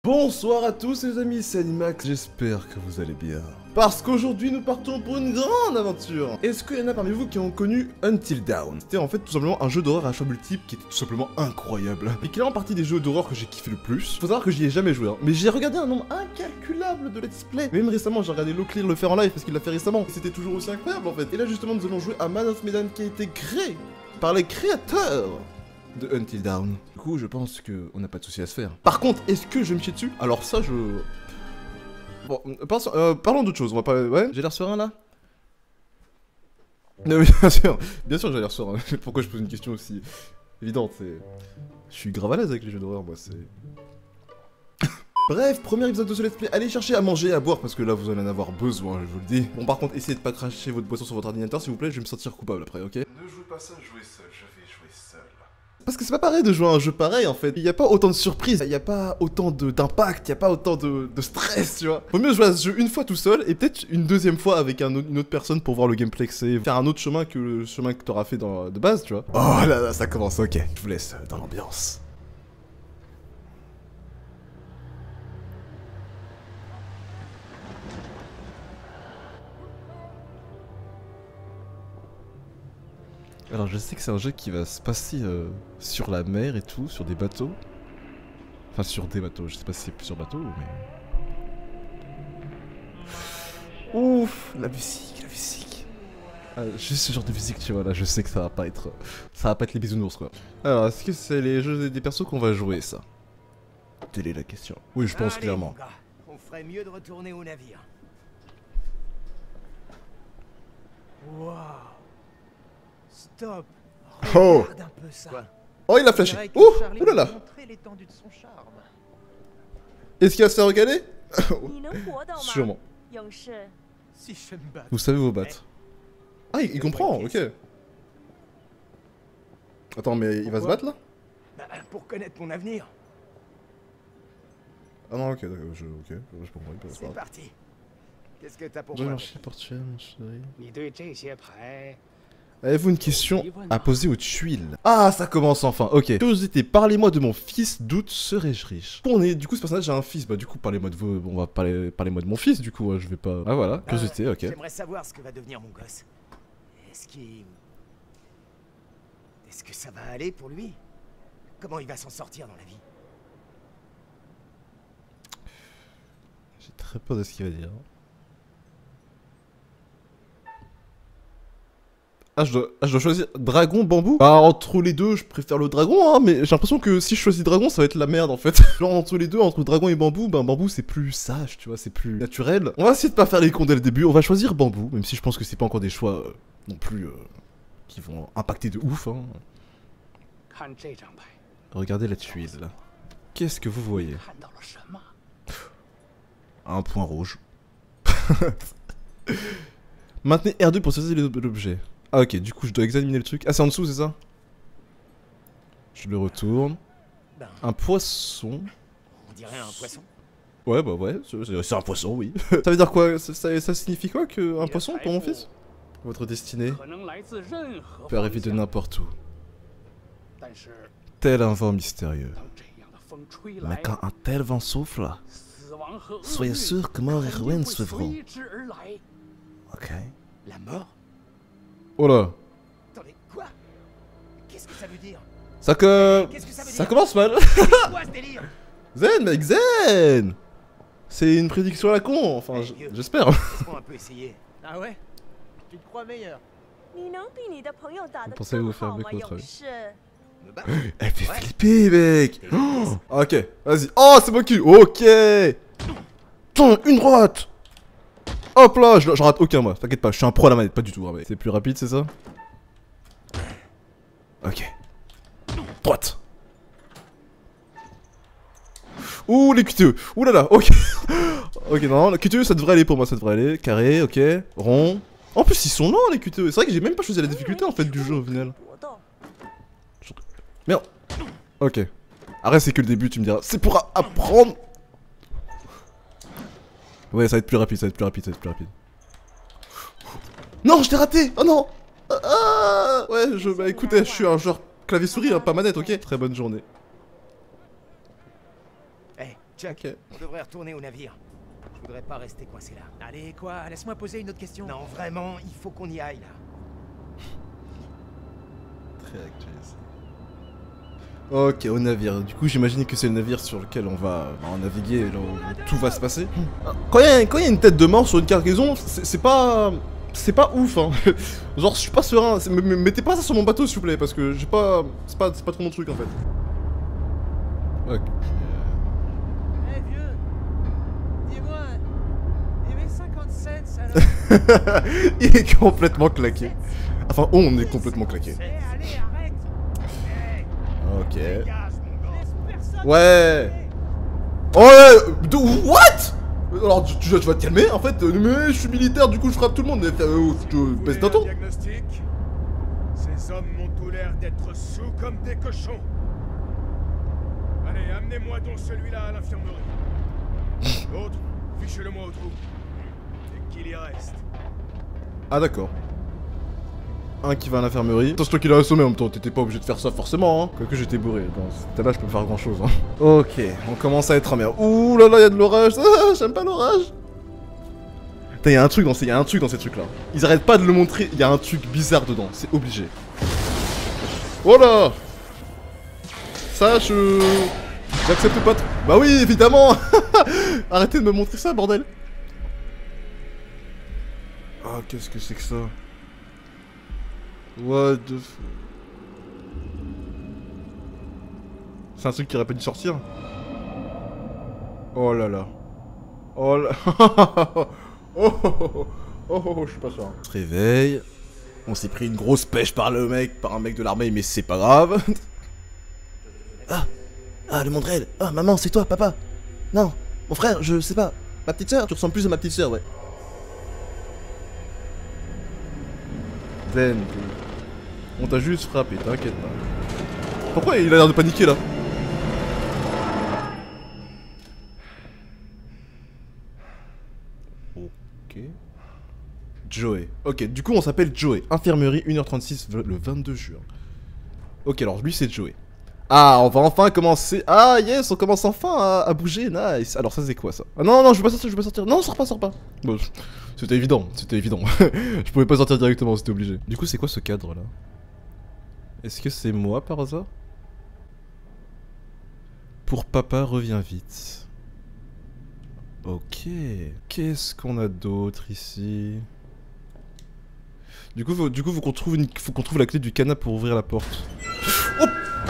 Bonsoir à tous les amis, c'est Animax, j'espère que vous allez bien. Parce qu'aujourd'hui nous partons pour une grande aventure. Est-ce qu'il y en a parmi vous qui ont connu Until Dawn? C'était en fait tout simplement un jeu d'horreur à choix multiples qui était tout simplement incroyable. Et qui est en partie des jeux d'horreur que j'ai kiffé le plus. Faut savoir que j'y ai jamais joué, hein. Mais j'ai regardé un nombre incalculable de let's play. Même récemment j'ai regardé Loclear le faire en live parce qu'il l'a fait récemment. Et c'était toujours aussi incroyable en fait. Et là justement nous allons jouer à Man of Medan qui a été créé par les créateurs de Until Dawn. Du coup, je pense qu'on n'a pas de souci à se faire. Par contre, est-ce que je vais me chier dessus? Alors ça, je... Bon, parlons d'autre chose, on va pas... Ouais, j'ai l'air serein, là? Non, bien sûr j'ai l'air serein. Pourquoi je pose une question aussi évidente? Je suis grave à l'aise avec les jeux d'horreur, moi, c'est... Bref, premier épisode de ce let's play, allez chercher à manger et à boire parce que là vous allez en avoir besoin, je vous le dis. Bon par contre, essayez de pas cracher votre boisson sur votre ordinateur s'il vous plaît, je vais me sentir coupable après, ok? Ne jouez pas ça, jouez seul, je vais jouer seul. Parce que c'est pas pareil de jouer à un jeu pareil en fait, il y a pas autant de surprises, il y a pas autant d'impact, il y a pas autant de stress, tu vois. Vaut mieux jouer à ce jeu une fois tout seul et peut-être une deuxième fois avec une autre personne pour voir le gameplay que c'est, faire un autre chemin que le chemin que t'auras fait de base, tu vois. Oh là là, ça commence, ok, je vous laisse dans l'ambiance. Alors je sais que c'est un jeu qui va se passer sur la mer et tout, sur des bateaux. Enfin sur des bateaux, je sais pas si c'est plusieurs bateaux mais... Ouf, la musique, la musique. Juste ce genre de musique tu vois là, je sais que ça va pas être les bisounours quoi. Alors est-ce que c'est les jeux des persos qu'on va jouer ça? Telle est la question. Oui je pense clairement. Gars, on ferait mieux de retourner au navire. Waouh. Stop. Oh. Regarde un peu ça. Oh il a flashé. Ouh, oulala. Est-ce qu'il y a ça à regarder? Sûrement. Si je me bats. Vous savez vous battre. Ah il comprend, ok. Attends mais il va se battre là? Bah, pour connaître mon avenir. Ah non ok, d'accord, je comprends pas. C'est parti. Qu'est-ce que t'as pour Bon moi? marché portuaire, mon chéri. Avez-vous une question à poser aux tuiles? Ah, ça commence enfin, ok. Curiosité, parlez-moi de mon fils, doute serais-je riche? Bon, du coup, ce personnage a un fils, bah du coup, parlez-moi de vous, on va parlez-moi de mon fils, du coup, je vais pas... Ah voilà, curiosité, ok. J'aimerais savoir ce que va devenir mon gosse. Est-ce que ça va aller pour lui? Comment il va s'en sortir dans la vie? J'ai très peur de ce qu'il va dire. Ah je dois choisir dragon, bambou? Bah entre les deux je préfère le dragon hein, mais j'ai l'impression que si je choisis dragon ça va être la merde en fait. Genre entre les deux, entre dragon et bambou, bah bambou c'est plus sage tu vois, c'est plus naturel. On va essayer de pas faire les cons dès le début, on va choisir bambou, même si je pense que c'est pas encore des choix non plus qui vont impacter de ouf hein. Regardez la tuile là. Qu'est-ce que vous voyez? Un point rouge. Maintenez R2 pour saisir l'objet. Ah ok, du coup je dois examiner le truc. Ah c'est en dessous c'est ça? Je le retourne. Un poisson. On dirait un poisson. Ouais bah ouais, c'est un poisson oui. Ça veut dire quoi? Ça signifie quoi que un poisson pour mon fils? Votre destinée peut arriver de n'importe où. Tel un vent mystérieux. Mais quand un tel vent souffle, soyez sûr que mort et ruine suivront. Ok. La mort? Oh là. Attendez, quoi? Qu'est-ce que ça veut dire? Ça commence mal. Quoi ce délire? Zen, mec, zen. C'est une prédiction à la con, enfin j'espère. Laisse-moi un peu essayer. Ah ouais? Tu te crois meilleur? Pensez-vous faire avec votre avis? Me battre? Elle fait flipper, mec. Oh, ok, vas-y. Oh, c'est moi qui... Ok. Tiens, une droite. Hop là, je rate aucun moi, t'inquiète pas, je suis un pro à la manette, pas du tout. Hein, c'est plus rapide, c'est ça? Ok. Droite. Ouh, les QTE. Ouh là là, ok. Ok, non, le QTE ça devrait aller pour moi, ça devrait aller. Carré, ok. Rond. En plus, ils sont lents les QTE. C'est vrai que j'ai même pas choisi la difficulté en fait du jeu au final. Merde. Ok. Arrête, c'est que le début, tu me diras. C'est pour apprendre. Ouais, ça va être plus rapide, ça va être plus rapide, ça va être plus rapide. Non, je t'ai raté. Oh non. Ouais, bah écoutez, je suis un joueur clavier souris, hein, pas manette, ok? Très bonne journée. Chuck, Ok. on devrait retourner au navire. Je voudrais pas rester coincé là. Allez, quoi? Laisse-moi poser une autre question. Non, vraiment, il faut qu'on y aille là. Très actualisé. Ok, au navire. Du coup, j'imagine que c'est le navire sur lequel on va naviguer, là où tout va se passer. Quand il y a une tête de mort sur une cargaison, c'est pas... C'est pas ouf, hein. Genre, je suis pas serein. Mettez pas ça sur mon bateau, s'il vous plaît, parce que j'ai pas... C'est pas trop mon truc, en fait. Ok. Eh vieux, dis-moi, il y avait 50 cents alors. Il est complètement claqué. Enfin, on est complètement claqué. Eh, allez, arrête. Ok. Dégage, mon gars. Laisse personne. Ouais. Oh ouais. What? Alors, tu vas te calmer, en fait. Mais je suis militaire, du coup, je frappe tout le monde. Baisse d'un ton. Diagnostic. Ces hommes m'ont tout l'air d'être sous comme des cochons. Allez, amenez-moi donc celui-là à l'infirmerie. L'autre, fichez-le-moi au trou. Et qu'il y reste. Ah, d'accord. Un qui va à l'infirmerie. Attends, c'est toi qui l'as assommé en même temps, t'étais pas obligé de faire ça forcément, hein. Quoique j'étais bourré, dans ce état-là je peux faire grand chose, hein. Ok, on commence à être en mer. Ouh là là, y'a de l'orage, ah, j'aime pas l'orage. Putain, y'a un truc dans ces trucs-là. Ils arrêtent pas de le montrer, y'a un truc bizarre dedans, c'est obligé. Oh là. Ça, j'accepte pas trop. Bah oui, évidemment. Arrêtez de me montrer ça, bordel. Ah, qu'est-ce que c'est que ça? What the f... C'est un truc qui aurait pas dû sortir. Oh là là. Oh là... oh, je suis pas sûr. On se réveille. On s'est pris une grosse pêche par un mec de l'armée, mais c'est pas grave. Ah, le Mondrel. Ah, maman, c'est toi, papa. Non, mon frère, je sais pas. Ma petite sœur, tu ressembles plus à ma petite sœur, ouais. Zen. On t'a juste frappé, t'inquiète pas. Pourquoi il a l'air de paniquer là? Ok. Joey. Ok, du coup on s'appelle Joey. Infirmerie 1h36 le 22 juin. Ok, alors lui c'est Joey. Ah, on va enfin commencer. Ah yes, on commence enfin à bouger, nice. Alors ça c'est quoi ça? Ah non, non, je veux pas sortir. Non, sors pas. Bon, c'était évident. Je pouvais pas sortir directement, c'était obligé. Du coup c'est quoi ce cadre là? Est-ce que c'est moi par hasard? Pour papa, reviens vite. Ok. Qu'est-ce qu'on a d'autre ici? Du coup, faut qu'on trouve la clé du canapé pour ouvrir la porte. Oh!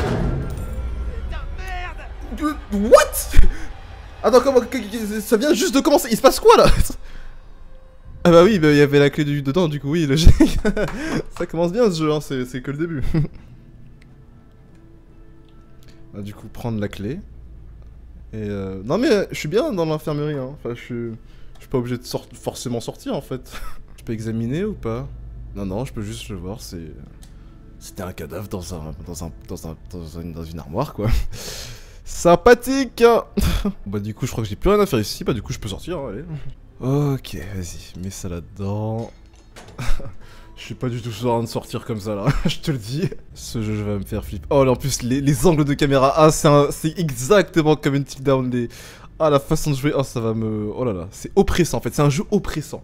What? Attends, comment ça vient juste de commencer? Il se passe quoi là? Ah bah oui, il y avait la clé dedans, du coup oui, logique. Ça commence bien ce jeu, hein, c'est que le début. Ah, du coup, prendre la clé. Et non mais je suis bien dans l'infirmerie, hein. Enfin, je suis pas obligé de forcément sortir en fait. Je peux examiner ou pas? Non, je peux juste le voir, c'était un cadavre dans une armoire quoi. Sympathique. Bah du coup je crois que j'ai plus rien à faire ici, bah du coup je peux sortir, hein, allez. Ok, vas-y, mets ça là-dedans. Je suis pas du tout sûr de sortir comme ça là, je te le dis. Ce jeu va me faire flipper. Oh là en plus les angles de caméra, ah c'est exactement comme une Till Down des... Ah la façon de jouer, oh ça va me... Oh là là, c'est oppressant en fait, c'est un jeu oppressant.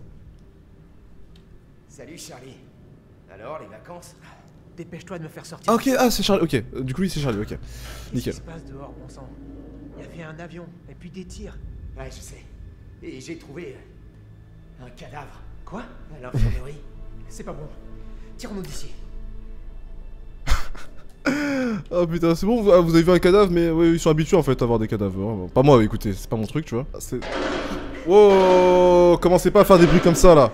Salut Charlie. Alors, les vacances? Dépêche-toi de me faire sortir. Ah ok, ah c'est Charlie, ok. Du coup oui c'est Charlie, ok. Qu'est-ce Nickel. qui se passe dehors, bon sang? Il y avait un avion, et puis des tirs. Ouais, je sais. Et j'ai trouvé un cadavre Quoi? à l'infirmerie. C'est pas bon. Tire-nous d'ici. Oh putain, c'est bon, vous avez vu un cadavre, mais ouais, ils sont habitués en fait à avoir des cadavres. Hein. Pas moi, écoutez, c'est pas mon truc, tu vois. C'est... Wow, commencez pas à faire des bruits comme ça là.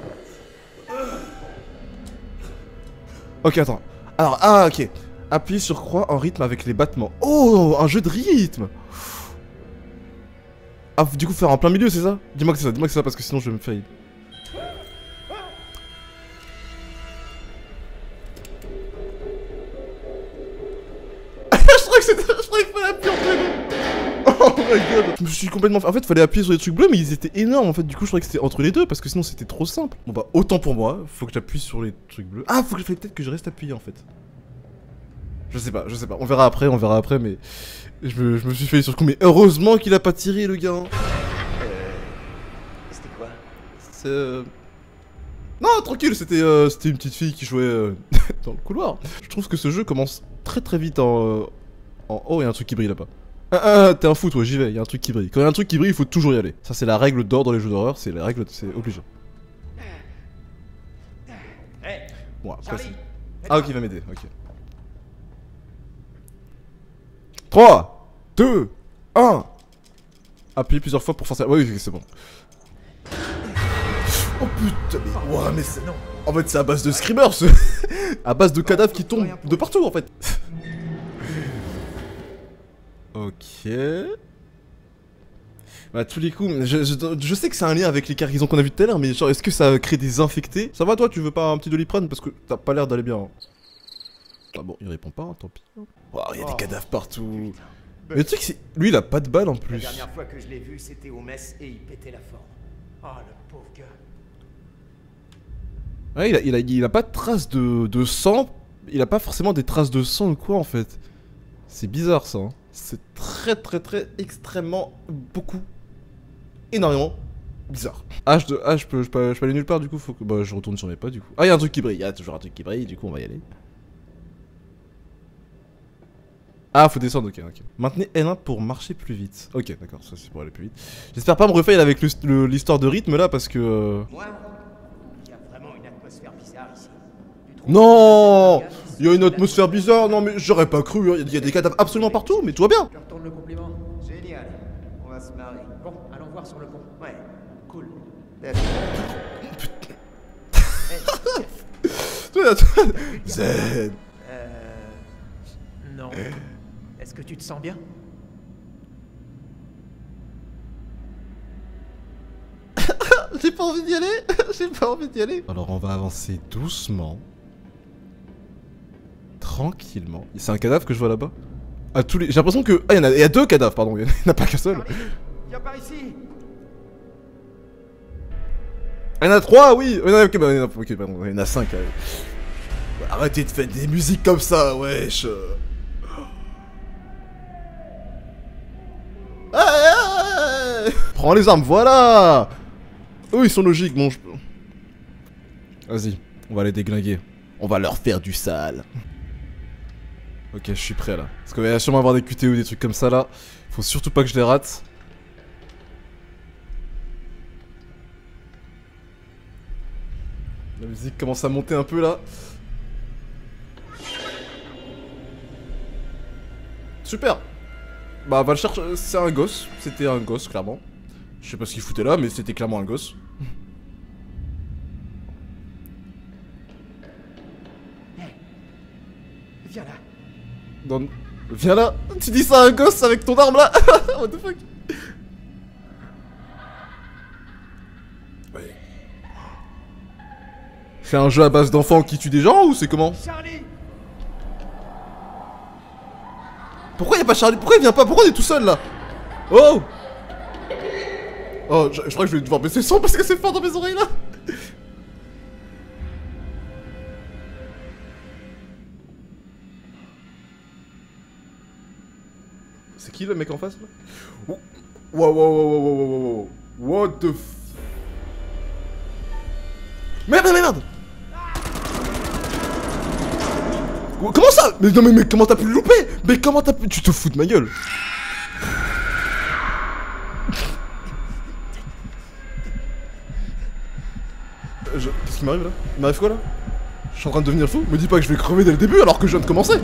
Ok, attends. Alors, ah, ok. Appuie sur croix en rythme avec les battements. Oh, un jeu de rythme. Ah, du coup, faire en plein milieu, c'est ça? Dis-moi que c'est ça, parce que sinon je vais me fail. Je croyais qu'il fallait appuyer en plein milieu. Oh my god. Je me suis complètement... En fait, il fallait appuyer sur les trucs bleus, mais ils étaient énormes en fait. Du coup, je croyais que c'était entre les deux, parce que sinon c'était trop simple. Bon bah, autant pour moi, faut que j'appuie sur les trucs bleus. Ah, fallait peut-être que je reste appuyé en fait. Je sais pas, on verra après, mais je me suis fait sur le coup, mais heureusement qu'il a pas tiré le gars. C'était quoi? C'est non, tranquille, c'était une petite fille qui jouait dans le couloir. Je trouve que ce jeu commence très vite en... Oh, il y a un truc qui brille là-bas. T'es un fou toi, j'y vais, il y a un truc qui brille. Quand il y a un truc qui brille, il faut toujours y aller. Ça c'est la règle d'or dans les jeux d'horreur, c'est la règle, c'est obligé. Bon, après c'est... Ah ok, il va m'aider, ok. 3, 2, 1. Appuyez plusieurs fois pour forcer... Oui, c'est bon. Oh putain, mais... Ouais, mais c'est... En fait, c'est à base de screamers, à base de cadavres qui tombent de partout, en fait. Ok... Bah, à tous les coups, je sais que c'est un lien avec les cargaisons qu'on a vu tout à l'heure, mais genre, est-ce que ça crée des infectés? Ça va, toi, tu veux pas un petit Doliprane? Parce que t'as pas l'air d'aller bien. Hein. Ah bon, il répond pas, hein, tant pis. Waouh, il y a des cadavres partout. Mais le truc, c'est... Lui, il a pas de balles en plus. La dernière fois que je l'ai vu, c'était au mess et il pétait la forme. Oh, le pauvre gars. Ouais, il a pas de traces de sang. Il a pas forcément des traces de sang ou quoi, en fait. C'est bizarre, ça. Hein. C'est très, extrêmement, beaucoup, énormément bizarre. Je peux aller nulle part, du coup, faut que... Bah, je retourne sur mes pas, du coup. Ah, il y a un truc qui brille, il y a toujours un truc qui brille, du coup, on va y aller. Ah, faut descendre, ok. Maintenez L1 pour marcher plus vite. Ok, d'accord, ça c'est pour aller plus vite. J'espère pas me refaire avec l'histoire de rythme, là, parce que... Moi, il y a vraiment une atmosphère bizarre ici. Non, il y a une atmosphère bizarre, non mais j'aurais pas cru, hein. Il y a des cadavres absolument partout, mais tout va bien. Je retourne le compliment. Génial. On va se marrer. Bon, allons voir sur le pont. Ouais, cool. Zen. Non. Est-ce que tu te sens bien? J'ai pas envie d'y aller. Alors on va avancer doucement. Tranquillement. C'est un cadavre que je vois là-bas. J'ai l'impression que... Ah, il y a deux cadavres, pardon, il n'y en a pas qu'un seul. Viens par ici. Il y en a 3, oui. Ok, pardon, il y en a 5. Arrêtez de faire des musiques comme ça, wesh. Prends les armes, voilà. Eux, ils sont logiques, bon, je peux... Vas-y, on va les déglinguer. On va leur faire du sale. Ok, je suis prêt là. Parce qu'il va sûrement avoir des QTE ou des trucs comme ça là. Faut surtout pas que je les rate. La musique commence à monter un peu là. Super. Bah va le chercher, c'est un gosse. C'était un gosse clairement. Je sais pas ce qu'il foutait là mais c'était clairement un gosse. Viens là. Viens là. Tu dis ça à un gosse avec ton arme là. What the fuck. Ouais. C'est un jeu à base d'enfants qui tuent des gens ou c'est comment? Charlie. Pourquoi y'a pas Charlie? Pourquoi il vient pas? Pourquoi on est tout seul là? Oh. Oh, je crois que je vais devoir baisser le son parce que c'est fort dans mes oreilles là. C'est qui le mec en face là? Wow. What the f... Merde. Comment ça? Mais non mais comment t'as pu le louper? Mais comment t'as pu... Tu te fous de ma gueule. Qu'est-ce qui m'arrive là? Il m'arrive quoi là? Je suis en train de devenir fou? Me dis pas que je vais crever dès le début alors que je viens de commencer.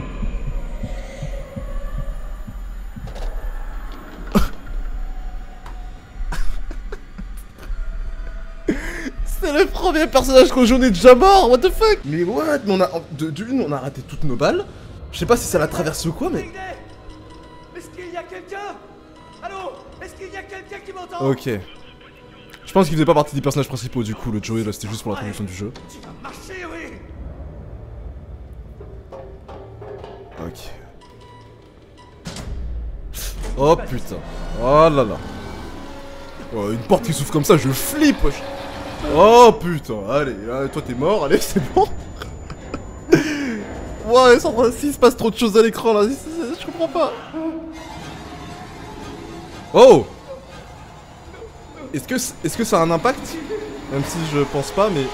C'est le premier personnage qu'on joue, on est déjà mort, what the fuck? Mais what? Mais on a... D'une, on a raté toutes nos balles. Je sais pas si ça l'a traversé ou quoi, mais... Est-ce qu'il y a quelqu'un? Allô? Est-ce qu'il y a quelqu'un qui m'entend? Ok. Je pense qu'il faisait pas partie des personnages principaux, du coup, le Joey, là, c'était juste pour la promotion du jeu. Tu vas marcher, oui. Ok. Oh putain. Oh là là. Oh, une porte qui s'ouvre comme ça, je flippe, wesh. Oh putain, allez, toi t'es mort, allez, c'est bon. Ouais, s'il se passe trop de choses à l'écran là, je comprends pas. Oh! Est-ce que ça a un impact? Même si je pense pas, mais...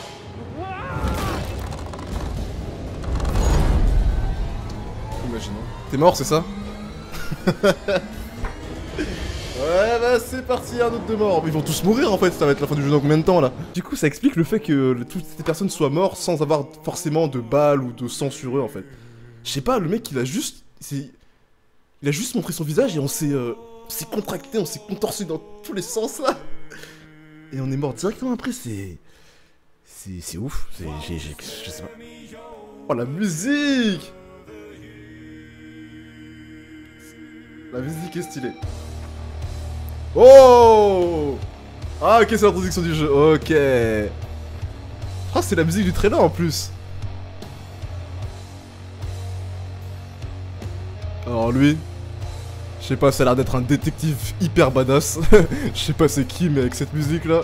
Imaginons. T'es mort, c'est ça? Ouais, bah c'est parti, un autre de mort. Ils vont tous mourir en fait, ça va être la fin du jeu dans combien de temps là? Du coup, ça explique le fait que toutes ces personnes soient mortes sans avoir forcément de balles ou de sang sur eux en fait. Je sais pas, le mec il a juste... Il a juste montré son visage et on s'est contracté, on s'est contorsionné dans tous les sens là. Et on est mort directement après, c'est ouf, je sais pas. Oh la musique! La musique est stylée. Oh! Ah ok, c'est l'introduction du jeu, ok. Ah c'est la musique du trailer en plus. Alors lui, je sais pas, ça a l'air d'être un détective hyper badass. Je sais pas c'est qui, mais avec cette musique là.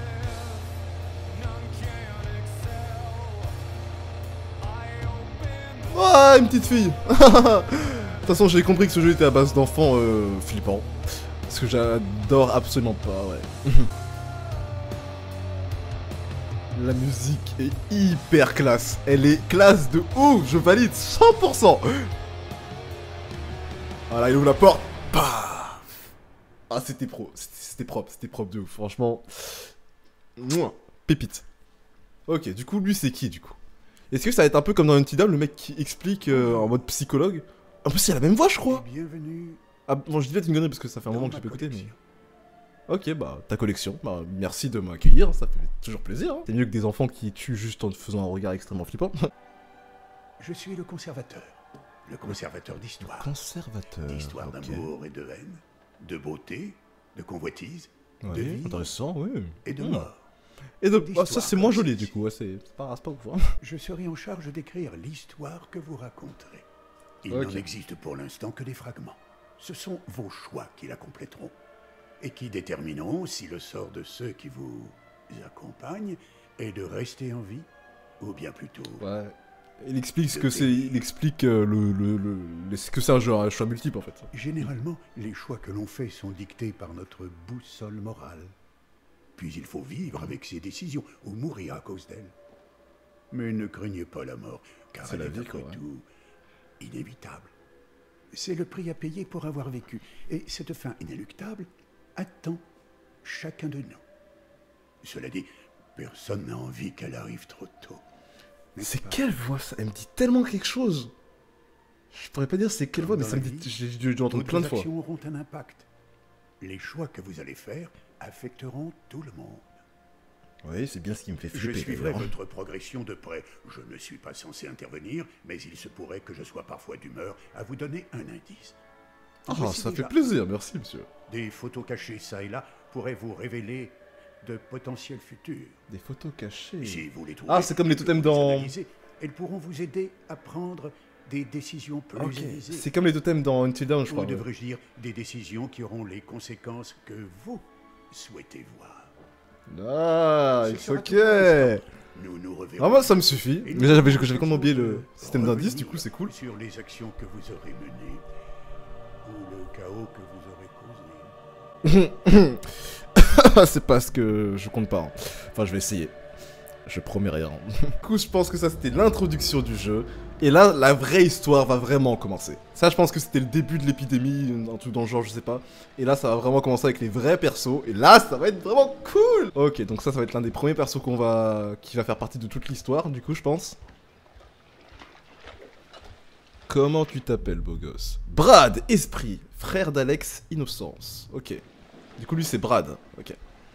Ah, une petite fille. De toute façon, j'ai compris que ce jeu était à base d'enfants flippants. Parce que j'adore absolument pas, ouais. La musique est hyper classe. Elle est classe de ouf, je valide 100%. Voilà, il ouvre la porte. Paf. Ah, c'était pro. C'était propre de ouf, franchement. Mouah, pépite. Ok, du coup, lui, c'est qui, du coup? Est-ce que ça va être un peu comme dans Until Dawn, le mec qui explique en mode psychologue? En plus, il a la même voix, je crois. Bienvenue. Ah, bon, je dis peut-être une connerie parce que ça fait un moment que j'ai pas écouté, mais... Ok, bah, ta collection. Bah, merci de m'accueillir, ça fait toujours plaisir. Hein. C'est mieux que des enfants qui tuent juste en te faisant un regard extrêmement flippant. Je suis le conservateur. Le conservateur d'histoire. Conservateur. D'histoire ok. d'amour et de haine, de beauté, de convoitise, de Oui, vie intéressant, oui. et de Hmm. mort. Et de... D'histoire Ah, ça, c'est moins comme joli, du celle-ci. coup. Ouais, c'est pas ouf. Hein. Je serai en charge d'écrire l'histoire que vous raconterez. Il Ok. n'en existe pour l'instant que des fragments. Ce sont vos choix qui la compléteront et qui détermineront si le sort de ceux qui vous accompagnent est de rester en vie ou bien plutôt Ouais. Il explique ce que c'est. Il explique ce que c'est un jeu à choix multiple, en fait. Généralement, les choix que l'on fait sont dictés par notre boussole morale. Puis il faut vivre avec ses décisions ou mourir à cause d'elles. Mais ne craignez pas la mort, car C'est elle la est vie, après quoi, ouais. tout inévitable. C'est le prix à payer pour avoir vécu. Et cette fin inéluctable attend chacun de nous. Cela dit, personne n'a envie qu'elle arrive trop tôt. n'est-ce C'est pas? quelle voix, ça? Elle me dit tellement quelque chose. Je pourrais pas dire c'est quelle voix, mais Dans ça me la dit... vie, J'ai dû entendre Toutes plein de vos fois. actions auront un impact. Les choix que vous allez faire affecteront tout le monde. Oui, c'est bien ce qui me fait Je flipper. suivrai d'ailleurs. votre progression de près. Je ne suis pas censé intervenir, mais il se pourrait que je sois parfois d'humeur à vous donner un indice. Ah, Voici ça fait déjà plaisir, merci, monsieur. Des photos cachées ça et là pourraient vous révéler de potentiels futurs. Des photos cachées. Si vous les trouvez, Ah, c'est comme les que totems vous les dans... analysez, elles pourront vous aider à prendre des décisions plus Ok, aisées. c'est comme les totems dans Until Dawn, je Ou crois. ouais. devrais-je dire des décisions qui auront les conséquences que vous souhaitez voir. Ah, Ce sera ok. tout pour l'instant. Nous nous reverrons. Ah, moi, ça me suffit. Et Mais nous j'avais pourrons complètement oublié le toujours système d'indices, du coup, revenir c'est cool. Sur les actions que vous aurez menées ou le chaos que vous aurez causé. C'est pas ce que je compte pas. Hein. Enfin, je vais essayer. Je promets rien. Du coup, je pense que ça, c'était l'introduction du jeu. Et là, la vraie histoire va vraiment commencer. Ça, je pense que c'était le début de l'épidémie, un truc dans le genre, je sais pas. Et là, ça va vraiment commencer avec les vrais persos. Et là, ça va être vraiment cool. Ok, donc ça va être l'un des premiers persos qui va faire partie de toute l'histoire, du coup, je pense. Comment tu t'appelles, beau gosse? Brad, esprit, frère d'Alex, innocence. Ok. Du coup, lui, c'est Brad. Ok.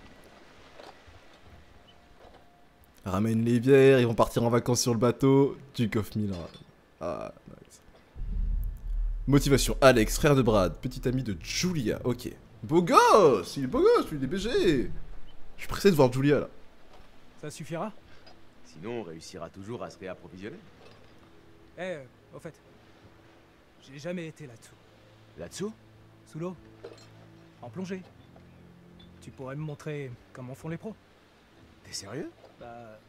Ramène les bières, ils vont partir en vacances sur le bateau. Duke of Milan. Ah, nice. Motivation, Alex, frère de Brad, petit ami de Julia. Ok. Beau gosse, il est beau gosse, lui, il est BG. Je suis pressé de voir Julia, là. Ça suffira? Sinon, on réussira toujours à se réapprovisionner. Eh, au fait, j'ai jamais été là-dessous. Là-dessous? Sous l'eau. En plongée. Tu pourrais me montrer comment font les pros? T'es sérieux? Bah,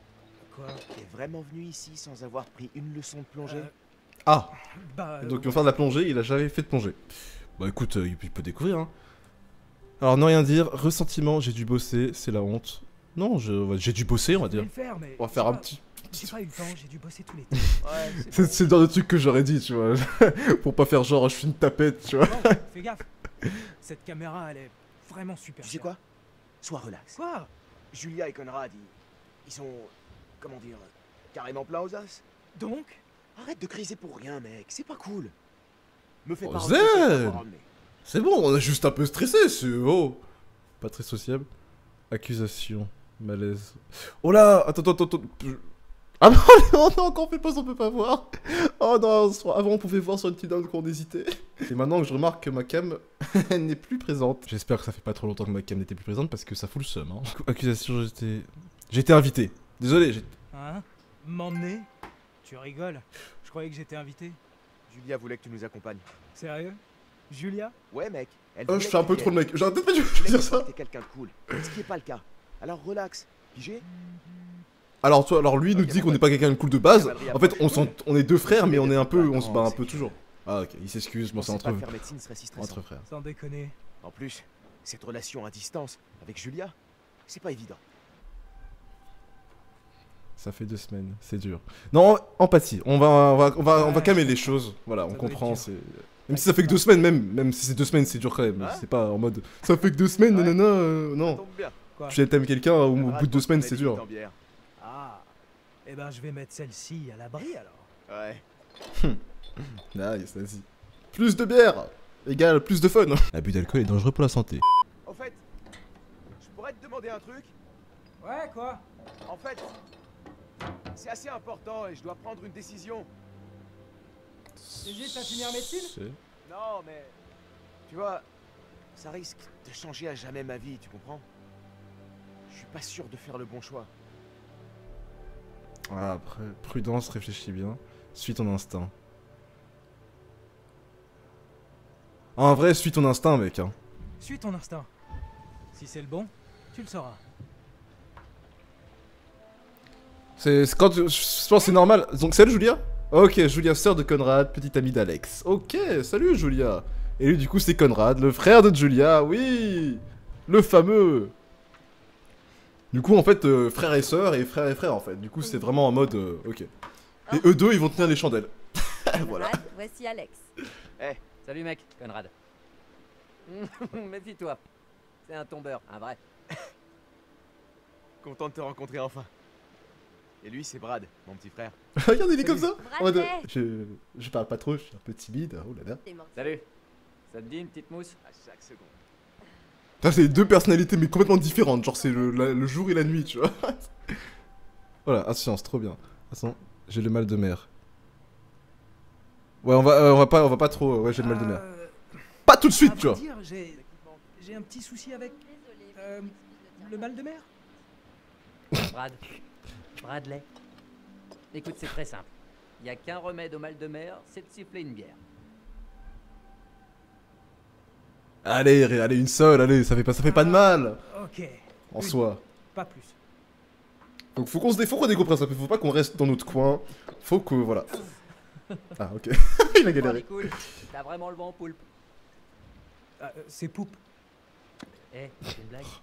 Quoi? T'es vraiment venu ici sans avoir pris une leçon de plongée? Ah, Bah... donc ils vont faire de la plongée, il a jamais fait de plongée. Bah écoute, il peut découvrir, hein. Alors, ne rien dire, ressentiment, j'ai dû bosser, c'est la honte. Non, j'ai dû bosser, on va dire. le faire, mais... On va faire un petit... J'ai pas eu le temps, j'ai dû bosser tout l'été. Ouais, C'est le genre de truc que j'aurais dit, tu vois. Pour pas faire genre, je suis une tapette, tu vois. Bon, fais gaffe. Cette caméra, elle est vraiment super. Tu sais quoi? Sois relax. Quoi? Julia et Conrad, ils sont... Comment dire? Carrément pleins aux as. Donc? Arrête de criser pour rien, mec, c'est pas cool. Me fais Oh, pas zen. regretter d'avoir ramené. C'est bon, on est juste un peu stressé, c'est... Oh. Pas très sociable. Accusation. Malaise. Oh là. Attends. Ah non, oh non, quand on fait pause, on peut pas voir. Oh non, avant on pouvait voir sur une petite down quand on hésitait. Et maintenant que je remarque que ma cam n'est plus présente. J'espère que ça fait pas trop longtemps que ma cam n'était plus présente parce que ça fout le seum. Hein. Du coup, accusation, j'ai été invité. Désolé, j'ai... Hein? M'emmener? Tu rigoles? Je croyais que j'étais invité. Julia voulait que tu nous accompagnes. Sérieux? Julia? Ouais, mec. Elle Oh, voulait je fais un que peu tu trop le viennes. mec. J'aurais peut-être pas dû Je dire voulais ça. que t'es quelqu'un de cool. Ce qui est pas le cas. Alors relax. Pigé? Alors lui il nous Ok, dit bon, qu'on n'est pas quelqu'un de cool de base. Cavalerie En fait, approche. on est deux frères, mais on est un peu, on se bat un Non, peu c'est- toujours. Ah ok, il s'excuse, bon c'est Pensais pas entre faire médecine serait si stressant. entre frères. Sans déconner. En plus, cette relation à distance avec Julia, c'est pas évident. Ça fait 2 semaines, c'est dur. Non, empathie. On va calmer les choses. Voilà, on doit être comprend. dur. C'est même si ça fait que 2 semaines, même si c'est 2 semaines, c'est dur quand même. Ouais. C'est pas en mode ça fait que 2 semaines, Ouais. nanana. Ça Non, tombe bien. Quoi? tu t'aimes quelqu'un au bout Conrad de 2 pense semaines, qu'on c'est est limite dur. en bière. Ah. Eh ben, je vais mettre celle-ci à l'abri alors. Ouais. Nice, vas-y. Plus de bière égale plus de fun. L'abus d'alcool est dangereux pour la santé. Au fait, je pourrais te demander un truc? Ouais, quoi? En fait, c'est assez important et je dois prendre une décision. T'hésites à finir médecine? Non, mais... Tu vois, ça risque de changer à jamais ma vie, tu comprends? Je suis pas sûr de faire le bon choix. Ah, après, prudence, réfléchis bien. Suis ton instinct. En vrai, suis ton instinct, mec. Hein. Suis ton instinct. Si c'est le bon, tu le sauras. C'est quand je pense que c'est normal. Donc salut Julia. Ok, Julia, sœur de Conrad, petite amie d'Alex. Ok, salut Julia. Et lui du coup c'est Conrad, le frère de Julia, oui, le fameux. Du coup en fait frère et sœur et frère et frère en fait. Du coup c'est vraiment en mode ok. Et eux deux ils vont tenir les chandelles. Voilà. Conrad, voici Alex. Salut mec, Conrad. Méfie-toi. C'est un tombeur, un vrai. Content de te rencontrer enfin. Et lui, c'est Brad, mon petit frère. Regarde il est comme ça. En mode, Bradley. je parle pas trop, je suis un peu timide. Oh là là. T'es mort. Salut. Ça te dit une petite mousse? À chaque seconde. Ça c'est deux personnalités mais complètement différentes. Genre c'est le jour et la nuit, tu vois. Voilà, insouciance, trop bien. Attends, j'ai le mal de mer. Ouais, on va pas trop. Ouais, j'ai le mal de mer. Pas tout de suite, tu vois. Dire, j'ai un petit souci avec Désolé. le mal de mer. Bradley. Écoute, c'est très simple. Il n'y a qu'un remède au mal de mer, c'est de siffler une bière. Allez, allez, une seule, allez, ça fait pas de mal. Ok. En Une. soi. Pas plus. Donc faut qu'on décompresse un peu, faut pas qu'on reste dans notre coin. Faut que, voilà. Ah, ok. Il a Bon, galéré. cool. T'as vraiment le vent en poulpe. C'est poupe. Eh, c'est une blague.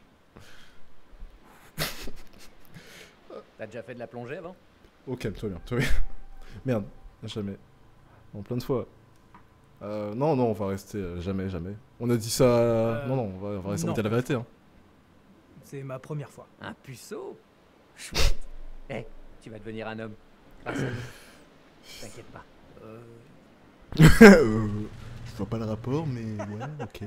T'as déjà fait de la plongée avant? Oh, calme-toi bien, toi bien. Merde, jamais. En plein de fois. Non, on va rester jamais. On a dit ça... Non, on va rester, on non. dit la vérité. Hein. C'est ma première fois. Un puceau? Chouette. Eh, tu vas devenir un homme. Grâce à nous. T'inquiète pas. Je vois pas le rapport, mais ouais, ok.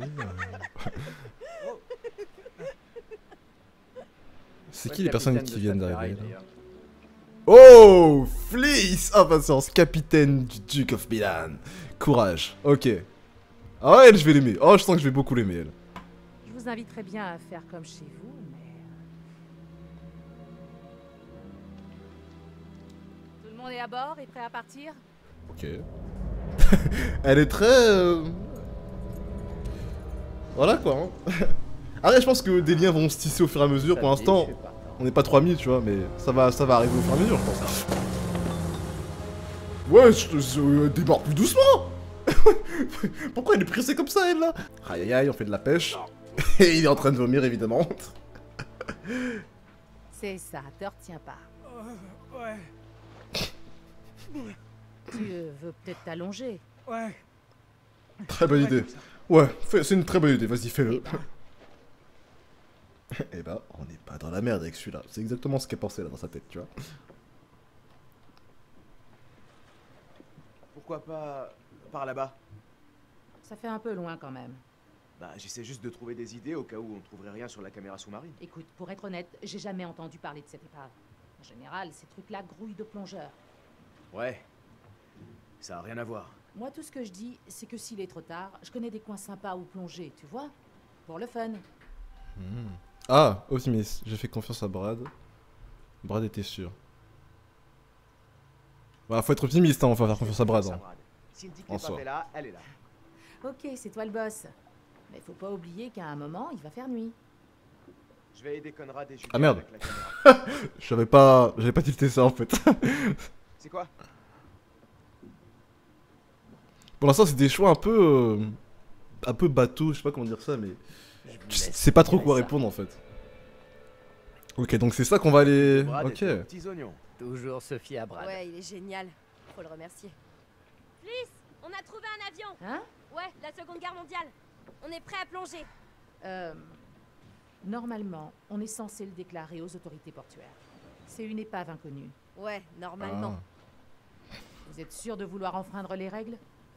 C'est qui les personnes qui viennent d'arriver là? Oh, Fleece! Ah, patience, capitaine du Duke of Milan. Courage, ok. Ah ouais, elle, je vais l'aimer. Oh, je sens que je vais beaucoup l'aimer, elle. Je vous inviterais bien à faire comme chez vous, mais... Tout le monde est à bord et prêt à partir? Ok. Elle est très... Voilà quoi. Hein. Après, je pense que des liens vont se tisser au fur et à mesure. Pour l'instant, On n'est pas 3000, tu vois, mais ça va arriver au fur et à mesure, je pense. Ouais, démarre plus doucement. Pourquoi elle est pressée comme ça, elle, là? Aïe aïe aïe, on fait de la pêche. Et il est en train de vomir, évidemment. C'est ça, te retiens pas. Ouais, Tu veux peut-être t'allonger. ouais. Très bonne idée. Ouais, c'est une très bonne idée, vas-y, fais-le. Eh ben, on n'est pas dans la merde avec celui-là. C'est exactement ce qu'elle pensait là dans sa tête, tu vois. Pourquoi pas par là-bas? Ça fait un peu loin quand même. Bah, j'essaie juste de trouver des idées au cas où on ne trouverait rien sur la caméra sous-marine. Écoute, pour être honnête, j'ai jamais entendu parler de cette épave. En général, ces trucs-là grouillent de plongeurs. Ouais. Ça a rien à voir. Moi, tout ce que je dis, c'est que s'il est trop tard, je connais des coins sympas où plonger, tu vois? Pour le fun. Ah, optimiste. J'ai fait confiance à Brad. Brad était sûr. Bah, faut être optimiste, hein, on va faire confiance à Brad. Hein. Cindy qui En n'est pas soi. fait là, elle est là. Ok, c'est toi le boss. Mais faut pas oublier qu'à un moment, il va faire nuit. Je vais aider Conrad et Julia Ah, merde. avec la caméra. J'avais pas tilté ça en fait. C'est quoi? Pour l'instant, c'est des choix un peu bateau, je sais pas comment dire ça, mais je sais pas trop quoi répondre en fait. Ok, donc c'est ça qu'on va aller. Brad Ok. est aux petits oignons. Toujours se fier à Brad. Ouais, il est génial. Faut le remercier. Fliss, on a trouvé un avion. Hein? Ouais, la Seconde Guerre mondiale. On est prêt à plonger. Normalement, on est censé le déclarer aux autorités portuaires. C'est une épave inconnue. Ouais, normalement. Vous êtes sûr de vouloir enfreindre les règles?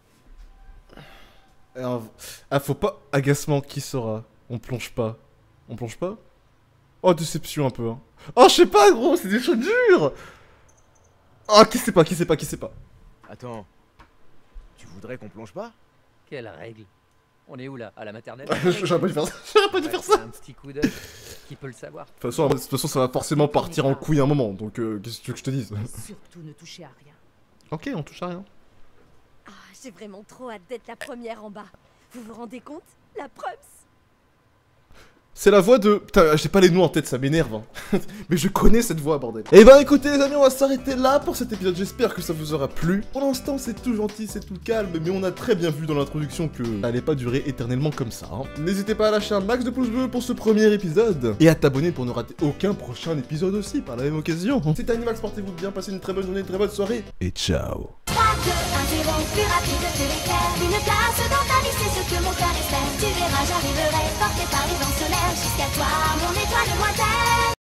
Ah, faut pas. Agacement, qui saura? On plonge pas. On plonge pas? Oh, déception un peu. Hein. Oh, je sais pas, gros, c'est des choses dures! Oh, qui sait pas? Attends. Tu voudrais qu'on plonge pas? Quelle règle? On est où là? À la maternelle? J'aurais pas dû faire ça. J'aurais pas dû faire ça. Un petit coup d'œil. Qui peut le savoir? De toute façon, ça va forcément partir en couille un moment, donc qu'est-ce que tu veux que je te dise? Surtout ne touchez à rien. Ok, on touche à rien. Ah, j'ai vraiment trop hâte d'être la première en bas. Vous vous rendez compte? La preuve. C'est la voix de... Putain, j'ai pas les noms en tête, ça m'énerve. Hein. Mais je connais cette voix, bordel. Et bah écoutez les amis, on va s'arrêter là pour cet épisode. J'espère que ça vous aura plu. Pour l'instant, c'est tout gentil, c'est tout calme. Mais on a très bien vu dans l'introduction que ça allait pas durer éternellement comme ça. Hein. N'hésitez pas à lâcher un max de pouces bleus pour ce premier épisode. Et à t'abonner pour ne rater aucun prochain épisode aussi, par la même occasion. C'était Animax, portez-vous bien, passez une très bonne journée, une très bonne soirée. Et ciao. 3, 2, 1, 0, plus rapide que l'éclair. Une place dans ta vie, c'est ce que mon cœur espère. Tu verras, j'arriverai, porté par les vents solaires. Jusqu'à toi, mon étoile lointaine.